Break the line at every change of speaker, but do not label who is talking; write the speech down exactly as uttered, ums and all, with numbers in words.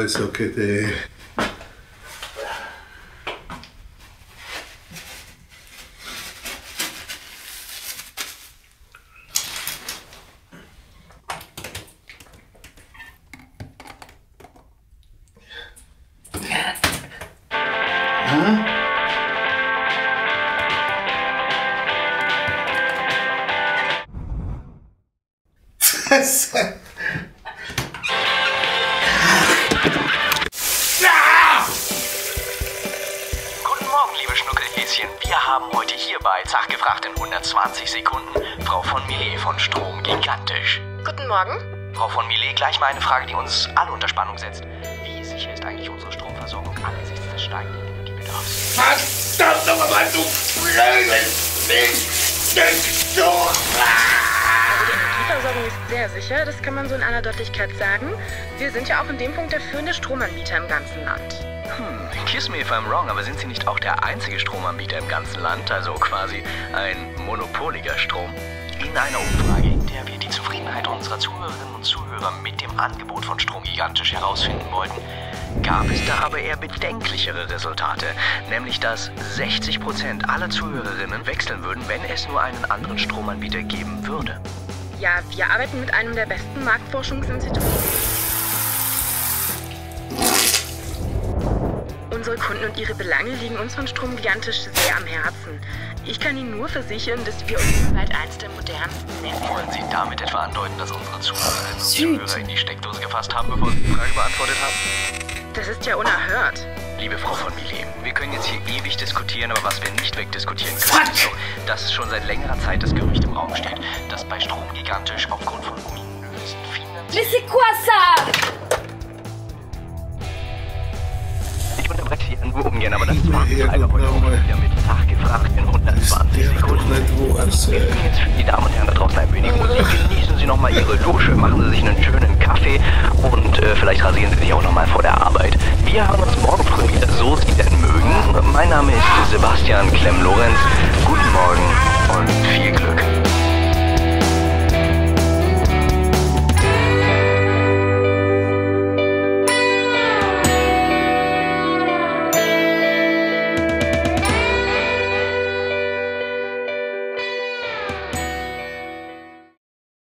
ist okay.
Guten Morgen, liebe Schnuckelhäschen. Wir haben heute hier bei Zach gefragt in hundertzwanzig Sekunden Frau von Millet von Strom gigantisch.
Guten Morgen.
Frau von Millet, gleich mal eine Frage, die uns alle unter Spannung setzt. Wie sicher ist eigentlich unsere Stromversorgung angesichts des steigenden Energiebedarfs?
Verdammt nochmal, du blödes Milchstück!
Also die Energieversorgung ist sehr sicher, das kann man so in aller Deutlichkeit sagen. Wir sind ja auch in dem Punkt der führende Stromanbieter im ganzen Land.
Hm, kiss me if I'm wrong, aber sind Sie nicht auch der einzige Stromanbieter im ganzen Land? Also quasi ein monopoliger Strom? In einer Umfrage, in der wir die Zufriedenheit unserer Zuhörerinnen und Zuhörer mit dem Angebot von Strom gigantisch herausfinden wollten, gab es da aber eher bedenklichere Resultate. Nämlich, dass sechzig Prozent aller Zuhörerinnen wechseln würden, wenn es nur einen anderen Stromanbieter geben würde.
Ja, wir arbeiten mit einem der besten Marktforschungsinstitute. Unsere Kunden und ihre Belange liegen uns von Strom gigantisch sehr am Herzen. Ich kann Ihnen nur versichern, dass wir uns bald eins der modernsten Netze...
Wollen Sie damit etwa andeuten, dass unsere Zuhörerinnen und Zuhörer in die Steckdose gefasst haben, bevor Sie die Frage beantwortet haben?
Das ist ja unerhört.
Liebe Frau von Millet, wir können jetzt hier ewig diskutieren, aber was wir nicht wegdiskutieren können, ist doch, dass schon seit längerer Zeit das Gerücht im Raum steht, dass bei Strom gigantisch aufgrund von ominösen finanziellen...
Mais c'est quoi ça?
Ich unterbreche hier nur ungern, aber das war leider heute auch wieder mit Zach gefragt in hundertzwanzig Sekunden. Wir bringen jetzt für die Damen und Herren da draußen ein wenig Musik. Genießen Sie nochmal Ihre Dusche, machen Sie sich einen schönen Kaffee und äh, vielleicht rasieren Sie sich auch nochmal vor der Arbeit. Wir hören uns morgen früh wieder, so Sie denn mögen. Mein Name ist Sebastian Klemm-Lorenz. Guten Morgen und viel Glück.